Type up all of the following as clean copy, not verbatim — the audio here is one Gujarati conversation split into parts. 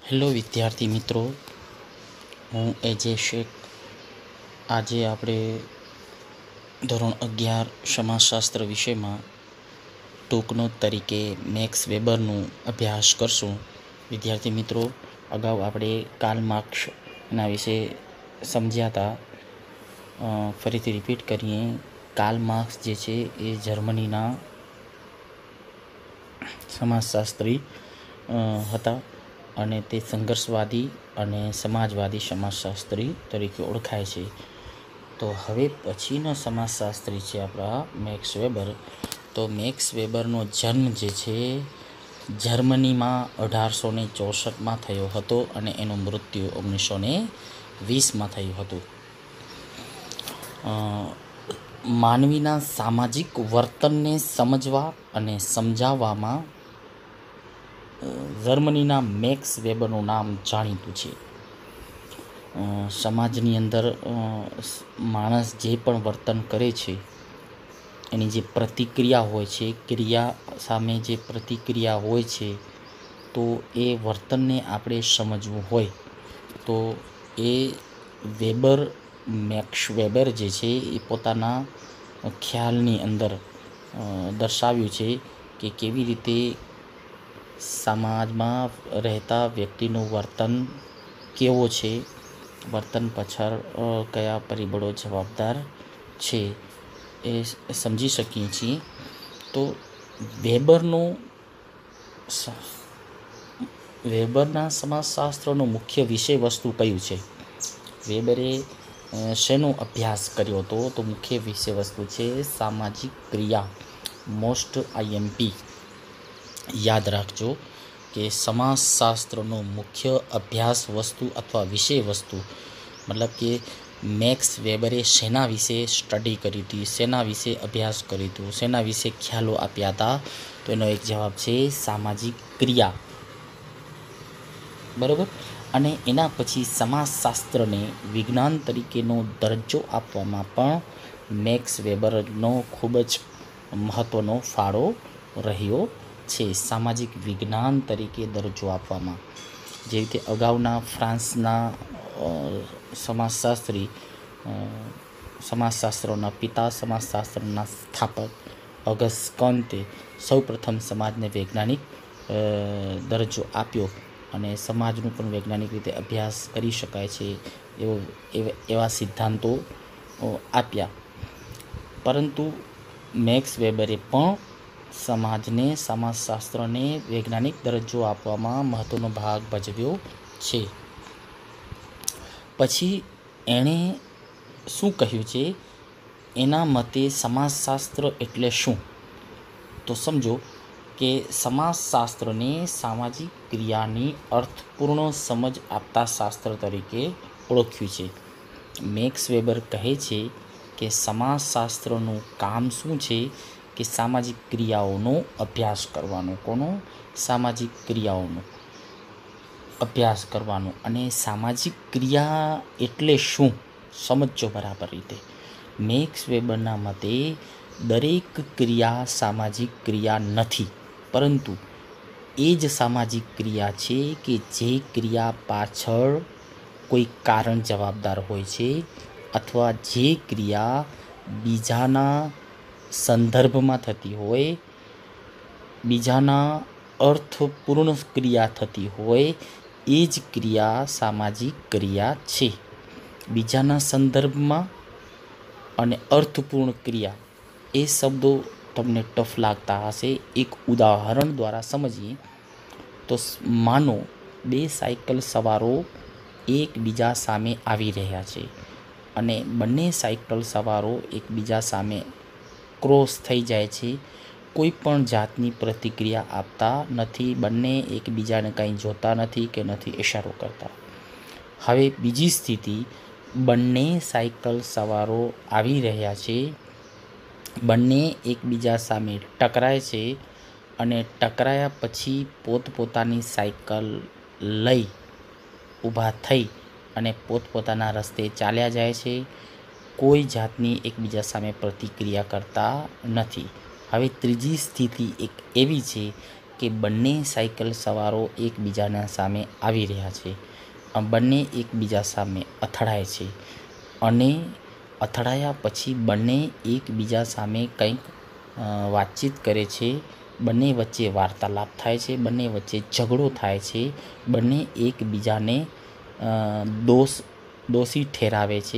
હેલો વિદ્યાર્થી મિત્રો, હું એજે શેખ. આજે આપણે ધોરણ 11 સમાજશાસ્ત્ર વિષયમાં ટૂંકનોટ તરીકે મેક્સ વેબરનું અભ્યાસ કરશું. વિદ્યાર્થી મિત્રો, અગાઉ આપણે કાર્લ માર્ક્સ એના વિશે સમજ્યા હતા. ફરીથી રિપીટ કરીએ. કાર્લ માર્ક્સ જે છે એ જર્મનીના સમાજશાસ્ત્રી હતા અને તે સંઘર્ષવાદી અને સમાજવાદી સમાજશાસ્ત્રી તરીકે ઓળખાય છે. તો હવે પછીનો સમાજશાસ્ત્રી છે આપણા મેક્સ વેબર. તો મેક્સ વેબરનો જન્મ જે છે જર્મનીમાં 1864માં થયો હતો અને એનું મૃત્યુ 1920માં થયું હતું. માનવીના સામાજિક વર્તનને સમજવા અને સમજાવવામાં જર્મનીના મેક્સ વેબરનું નામ જાણીતું છે. સમાજની અંદર માણસ જે પણ વર્તન કરે છે એની જે પ્રતિક્રિયા હોય છે, ક્રિયા સામે જે પ્રતિક્રિયા હોય છે, તો એ વર્તનને આપણે સમજવું હોય તો એ મેક્સ વેબર જે છે એ પોતાના ખ્યાલની અંદર દર્શાવ્યું છે કે કેવી રીતે સમાજમાં રહેતા વ્યક્તિનું વર્તન કેવો છે, વર્તન પાછળ કયા પરિબળો જવાબદાર છે એ સમજી શકીએ છીએ. તો વેબરના સમાજશાસ્ત્રનો મુખ્ય વિષય વસ્તુ કયું છે? વેબરે શેનો અભ્યાસ કર્યો હતો? તો મુખ્ય વિષય વસ્તુ છે સામાજિક ક્રિયા. મોસ્ટ આઈએમપી યાદ રાખજો કે સમાજશાસ્ત્રનો મુખ્ય અભ્યાસ વસ્તુ અથવા વિષય વસ્તુ મતલબ કે મેક્સ વેબરે શેના વિશે સ્ટડી કરી હતી, શેના વિશે અભ્યાસ કર્યું હતું, શેના વિશે ખ્યાલો આપ્યા હતા? તો એનો એક જવાબ છે સામાજિક ક્રિયા. બરાબર. અને એના પછી સમાજશાસ્ત્રને વિજ્ઞાન તરીકેનો દરજ્જો આપવામાં પણ મેક્સ વેબરનો ખૂબ જ મહત્ત્વનો ફાળો રહ્યો છે. સામાજિક વિજ્ઞાન તરીકે દરજ્જો આપવામાં, જે રીતે અગાઉના ફ્રાન્સના સમાજશાસ્ત્રોના પિતા, સમાજશાસ્ત્રના સ્થાપક ઓગસ્ટ કોન્તે સૌપ્રથમ સમાજને વૈજ્ઞાનિક દરજ્જો આપ્યો અને સમાજનું પણ વૈજ્ઞાનિક રીતે અભ્યાસ કરી શકાય છે એવા સિદ્ધાંતો આપ્યા. પરંતુ મેક્સ વેબરે પણ સમાજશાસ્ત્રને વૈજ્ઞાનિક દરજ્જો આપવામાં મહત્ત્વનો ભાગ ભજવ્યો છે. પછી એણે શું કહ્યું છે? એના મતે સમાજશાસ્ત્ર એટલે શું? તો સમજો કે સમાજશાસ્ત્રને સામાજિક ક્રિયાની અર્થપૂર્ણ સમજ આપતા શાસ્ત્ર તરીકે ઓળખ્યું છે. મેક્સ વેબર કહે છે કે સમાજશાસ્ત્રનું કામ શું છે? કે સામાજિક ક્રિયાઓનો અભ્યાસ કરવાનો. કોનો? સામાજિક ક્રિયાઓનો અભ્યાસ કરવાનો. અને સામાજિક ક્રિયા એટલે શું સમજો બરાબર રીતે. મેક્સ વેબરના મતે દરેક ક્રિયા સામાજિક ક્રિયા નથી, પરંતુ એ જ સામાજિક ક્રિયા છે કે જે ક્રિયા પાછળ કોઈ કારણ જવાબદાર હોય છે અથવા જે ક્રિયા બીજાના સંદર્ભમાં થતી હોય, બીજાના અર્થપૂર્ણ ક્રિયા થતી હોય, એ જ ક્રિયા સામાજિક ક્રિયા છે. બીજાના સંદર્ભમાં અને અર્થપૂર્ણ ક્રિયા, એ શબ્દો તમને ટફ લાગતા હશે. એક ઉદાહરણ દ્વારા સમજીએ તો માનો બે સાયકલ સવારો એકબીજા સામે આવી રહ્યા છે અને બંને સાયકલ સવારો એકબીજા સામે ક્રોસ થઈ જાય છે. કોઈ પણ જાતની પ્રતિક્રિયા આપતા નથી, બંને એકબીજાને કંઈ જોતા નથી કે નથી ઇશારો કરતા. હવે બીજી સ્થિતિ, બંને સાયકલ સવારો આવી રહ્યા છે, બંને એકબીજા સામે ટકરાય છે અને ટકરાયા પછી પોતપોતાની સાયકલ લઈ ઊભા થઈ અને પોતપોતાના રસ્તે ચાલ્યા જાય છે. કોઈ જાતની એકબીજા સામે પ્રતિક્રિયા કરતા નથી. હવે ત્રીજી સ્થિતિ એક એવી છે કે બંને સાયકલ સવારો એકબીજાના સામે આવી રહ્યા છે. બંને એકબીજા સામે અથડાય છે અને અથડાયા પછી બંને એકબીજા સામે કંઈક વાતચીત કરે છે. બંને વચ્ચે વાર્તાલાપ થાય છે, બંને વચ્ચે ઝઘડો થાય છે, બંને એકબીજાને દોષી ઠેરાવે છે.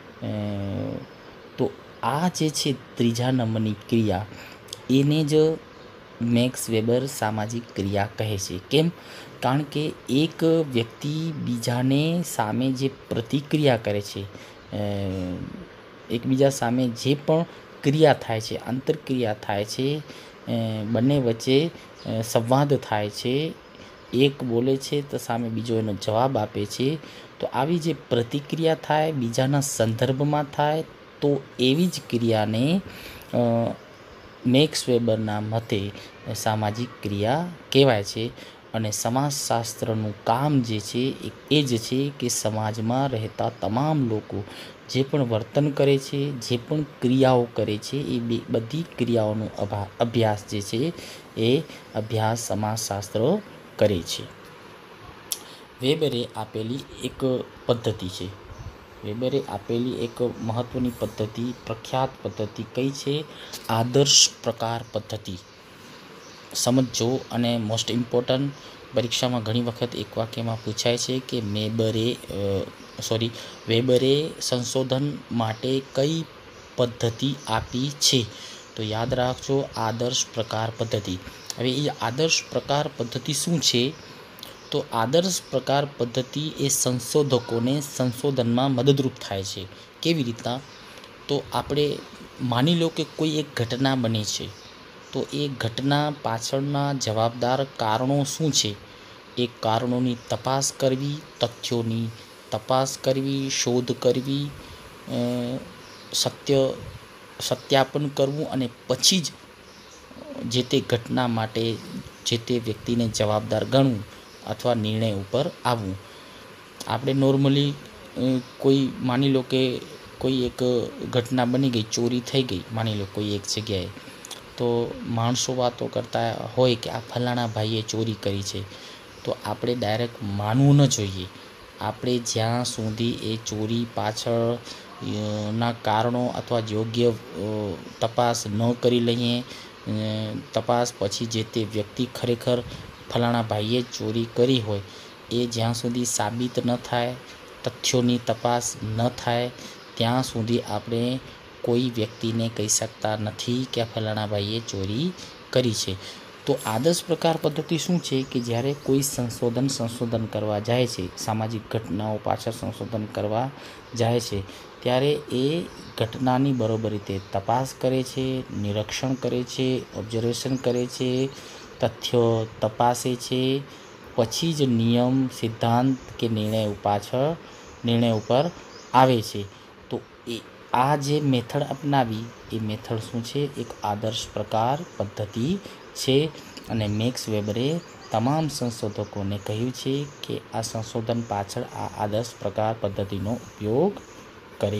તો આ જે છે ત્રીજા નંબરની ક્રિયા, એને જ મેક્સ વેબર સામાજિક ક્રિયા કહે છે. કેમ? કારણ કે એક વ્યક્તિ બીજાને સામે જે પ્રતિક્રિયા કરે છે, એકબીજા સામે જે પણ ક્રિયા થાય છે, આંતરક્રિયા થાય છે, બંને વચ્ચે સંવાદ થાય છે, એક બોલે છે તો સામે બીજો એનો જવાબ આપે છે. તો આવી જે પ્રતિક્રિયા થાય, બીજાના સંદર્ભમાં થાય, તો એવી જ ક્રિયાને મેક્સ વેબરના મતે સામાજિક ક્રિયા કહેવાય છે. અને સમાજશાસ્ત્રનું કામ જે છે એ જ છે કે સમાજમાં રહેતા તમામ લોકો જે પણ વર્તન કરે છે, જે પણ ક્રિયાઓ કરે છે, એ બધી ક્રિયાઓનો અભ્યાસ જે છે એ અભ્યાસ સમાજશાસ્ત્ર કરે છે. વેબરે આપેલી એક પદ્ધતિ છે, વેબરે આપેલી એક મહત્ત્વની પદ્ધતિ, પ્રખ્યાત પદ્ધતિ કઈ છે? આદર્શ પ્રકાર પદ્ધતિ. સમજો. અને મોસ્ટ ઇમ્પોર્ટન્ટ, પરીક્ષામાં ઘણી વખત એક વાક્યમાં પૂછાય છે કે વેબરે સંશોધન માટે કઈ પદ્ધતિ આપી છે? તો યાદ રાખજો, આદર્શ પ્રકાર પદ્ધતિ. હવે એ આદર્શ પ્રકાર પદ્ધતિ શું છે? તો આદર્શ પ્રકાર પદ્ધતિ એ સંશોધકોને સંશોધનમાં મદદરૂપ થાય છે. કેવી રીતના? તો આપણે માની લો કે કોઈ એક ઘટના બને છે, તો એ ઘટના પાછળના જવાબદાર કારણો શું છે? એ કારણોની તપાસ કરવી, તથ્યોની તપાસ કરવી, શોધ કરવી, સત્યાપન કરવું અને પછી જ જે તે ઘટના માટે જે તે વ્યક્તિને જવાબદાર ગણવું અથવા નિર્ણય ઉપર આવવું. આપણે નોર્મલી કોઈ માની લો કે કોઈ એક ઘટના બની ગઈ, ચોરી થઈ ગઈ માની લો કોઈ એક જગ્યાએ, તો માણસો વાતો કરતા હોય કે આ ફલાણા ભાઈએ ચોરી કરી છે, તો આપણે ડાયરેક્ટ માનવું ન જોઈએ. આપણે જ્યાં સુધી એ ચોરી પાછળ ના કારણો અથવા યોગ્ય તપાસ ન કરી લઈએ, તપાસ પછી જે તે વ્યક્તિ ખરેખર ફલાણા ભાઈએ ચોરી કરી હોય એ જ્યાં સુધી સાબિત ન થાય, તથ્યોની તપાસ ન થાય, ત્યાં સુધી આપણે કોઈ વ્યક્તિને કહી શકતા નથી કે આ ફલાણા ભાઈએ ચોરી કરી છે. તો આદર્શ પ્રકાર પદ્ધતિ શું છે? કે જ્યારે કોઈ સંશોધન કરવા જાય છે, સામાજિક ઘટનાઓ પાછળ સંશોધન કરવા જાય છે, ત્યારે એ ઘટનાની બરોબર રીતે તપાસ કરે છે, નિરીક્ષણ કરે છે, ઓબ્ઝર્વેશન કરે છે, તથ્યો તપાસે છે, પછી જ નિયમ, સિદ્ધાંત કે નિર્ણય ઉપર આવે છે. તો આ જે મેથડ અપનાવી એ મેથડ શું છે? એક આદર્શ પ્રકાર પદ્ધતિ છે. અને મેક્સ વેબરે તમામ સંશોધકોને કહ્યું છે કે આ સંશોધન પાછળ આ આદર્શ પ્રકાર પદ્ધતિનો ઉપયોગ કરે.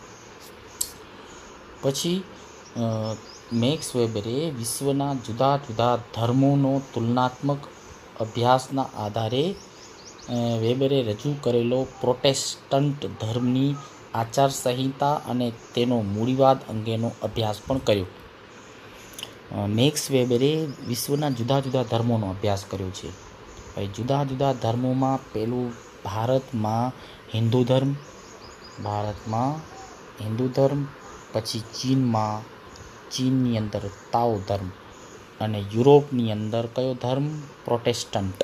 પછી મેક્સ વેબરે વિશ્વના જુદા જુદા ધર્મોનો તુલનાત્મક અભ્યાસના આધારે વેબરે રજૂ કરેલો પ્રોટેસ્ટન્ટ ધર્મની આચારસંહિતા અને તેનો મૂડીવાદ અંગેનો અભ્યાસ પણ કર્યો. મેક્સ વેબરે વિશ્વના જુદા જુદા ધર્મોનો અભ્યાસ કર્યો છે. ભાઈ જુદા જુદા ધર્મોમાં પેલું ભારતમાં હિન્દુ ધર્મ, પછી ચીનની અંદર તાઓ ધર્મ, અને યુરોપની અંદર કયો ધર્મ? પ્રોટેસ્ટન્ટ.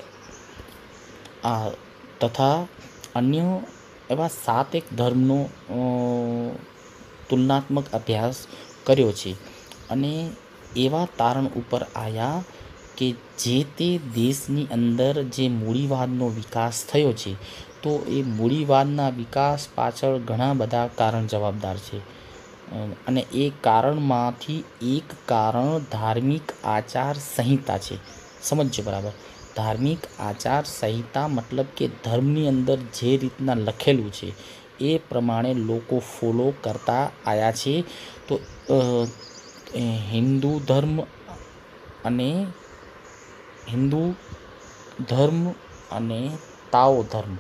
તથા અન્ય એવા 7 ધર્મનો તુલનાત્મક અભ્યાસ કર્યો છે. અને એવા તારણ ઉપર આવ્યા કે જે તે દેશની અંદર જે મૂડીવાદનો વિકાસ થયો છે, તો એ મૂડીવાદના વિકાસ પાછળ ઘણા બધા કારણ જવાબદાર છે. અને એ કારણમાંથી એક કારણ ધાર્મિક આચાર સંહિતા છે. સમજો બરાબર. ધાર્મિક આચાર સંહિતા મતલબ કે ધર્મની અંદર જે રીતના લખેલું છે એ પ્રમાણે લોકો ફોલો કરતા આવ્યા છે. તો હિન્દુ ધર્મ અને હિન્દુ ધર્મ અને તાઓ ધર્મ,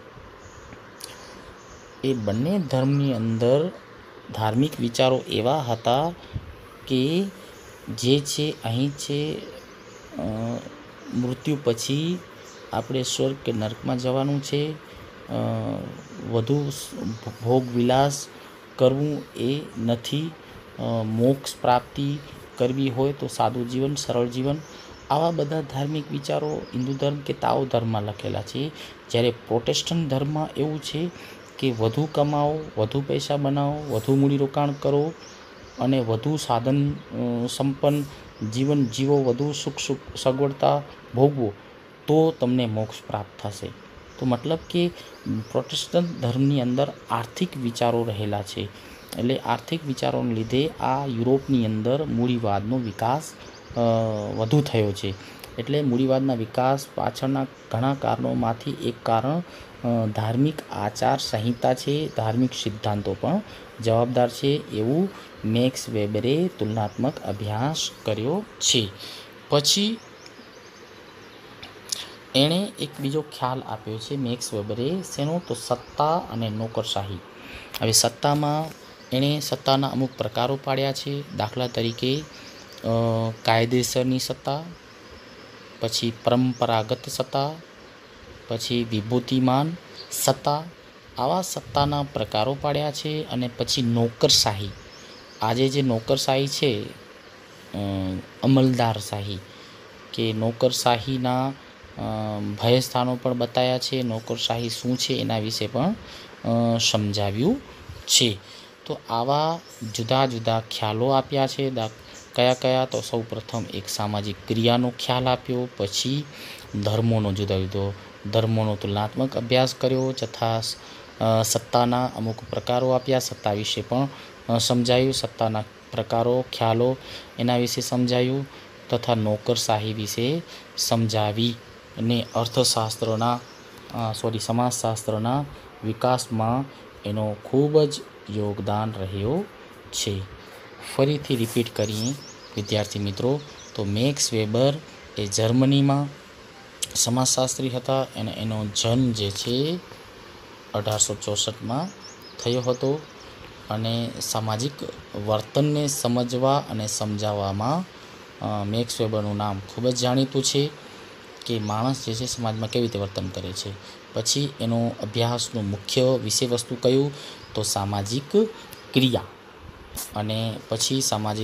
એ બંને ધર્મની અંદર ધાર્મિક વિચારો એવા હતા કે જે છે અહીં છે મૃત્યુ પછી આપણે સ્વર્ગ કે નર્કમાં જવાનું છે, વધુ ભોગ વિલાસ કરવું એ નથી, મોક્ષ પ્રાપ્તિ કરવી હોય તો સાદું જીવન, સરળ જીવન, આવા બધા ધાર્મિક વિચારો હિન્દુ ધર્મ કે તાઓ ધર્મમાં લખેલા છે. જ્યારે પ્રોટેસ્ટન્ટ ધર્મમાં એવું છે કે વધુ કમાઓ, વધુ પૈસા બનાવો, વધુ મૂડીરોકાણ કરો અને વધુ સાધન સંપન્ન જીવન જીવો, વધુ સુખ સગવડતા ભોગવો તો તમને મોક્ષ પ્રાપ્ત થશે. તો મતલબ કે પ્રોટેસ્ટન્ટ ધર્મની અંદર આર્થિક વિચારો રહેલા છે. એટલે આર્થિક વિચારોને લીધે આ યુરોપની અંદર મૂડીવાદનો વિકાસ વધુ થયો છે. એટલે મૂડીવાદના વિકાસ પાછળના ઘણા કારણોમાંથી એક કારણ ધાર્મિક આચાર સંહિતા છે, ધાર્મિક સિદ્ધાંતો પણ જવાબદાર છે એવું મેક્સ વેબરે તુલનાત્મક અભ્યાસ કર્યો છે. પછી એણે એક બીજો ખ્યાલ આપ્યો છે મેક્સ વેબરે, શેનો? તો સત્તા અને નોકરશાહી. હવે સત્તામાં એણે સત્તાના અમુક પ્રકારો પાડ્યા છે. દાખલા તરીકે કાયદેસરની સત્તા, પછી પરંપરાગત સત્તા, પછી વિભૂતિમાન સત્તા, આવા સત્તાના પ્રકારો પાડ્યા છે. અને પછી નોકરશાહી. આજે જે નોકરશાહી છે, અમલદારશાહી, કે નોકરશાહીના ભયસ્થાનો પણ બતાવ્યા છે, નોકરશાહી શું છે એના વિશે પણ સમજાવ્યું છે. તો આવા જુદા જુદા ખ્યાલો આપ્યા છે. કયા કયા? તો સૌ પ્રથમ એક સામાજિક ક્રિયાનો ખ્યાલ આપ્યો, પછી ધર્મોનો જુદા જુદો ધર્મોનો તુલનાત્મક અભ્યાસ કર્યો, તથા સત્તાના અમુક પ્રકારો આપ્યા, સત્તા વિશે પણ સમજાયું, સત્તાના પ્રકારો ખ્યાલો એના વિશે સમજાયું, તથા નોકરશાહી વિશે સમજાવી અને સમાજશાસ્ત્રના વિકાસમાં એનો ખૂબ જ યોગદાન રહ્યો છે. ફરીથી રિપીટ કરીએ વિદ્યાર્થી મિત્રો, તો મેક્સ વેબર એ જર્મનીમાં સમાજશાસ્ત્રી હતા અને એનો જન્મ જે છે 1864માં થયો હતો. અને સામાજિક વર્તનને સમજવા અને સમજાવવામાં મેક્સ વેબરનું નામ ખૂબ જ જાણીતું છે કે માણસ જે છે સમાજમાં કેવી રીતે વર્તન કરે છે. પછી એનો અભ્યાસનું મુખ્ય વિષય વસ્તુ કયું? તો સામાજિક ક્રિયા. અને પછી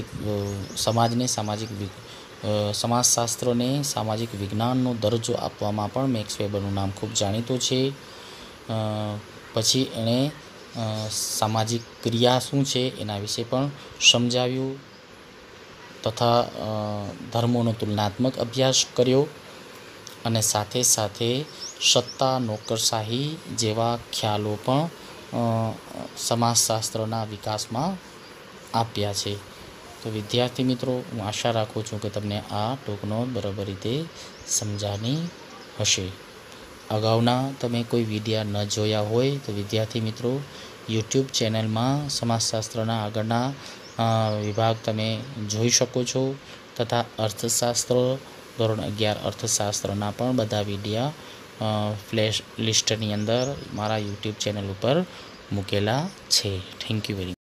સમાજશાસ્ત્રને સામાજિક વિજ્ઞાનનો દરજ્જો આપવામાં પણ મેક્સ વેબરનું નામ ખૂબ જાણીતું છે. પછી એણે સામાજિક ક્રિયા શું છે એના વિશે પણ સમજાવ્યું, તથા ધર્મોનો તુલનાત્મક અભ્યાસ કર્યો, અને સાથે સાથે સત્તા, નોકરશાહી જેવા ખ્યાલો પણ સમાજશાસ્ત્રના વિકાસમાં આપ્યા છે. તો વિદ્યાર્થી મિત્રો, હું આશા રાખું છું કે તમને આ ટૂંકનોટ બરાબર રીતે સમજાણી હશે. અગાઉના તમે કોઈ વિડીયા ન જોયા હોય તો વિદ્યાર્થી મિત્રો, યુટ્યુબ ચેનલમાં સમાજશાસ્ત્રના આગળના વિભાગ તમે જોઈ શકો છો, તથા અર્થશાસ્ત્ર ધોરણ 11 અર્થશાસ્ત્રના પણ બધા વિડીયા પ્લે લિસ્ટની અંદર મારા યુટ્યુબ ચેનલ ઉપર મૂકેલા છે. Thank you very much.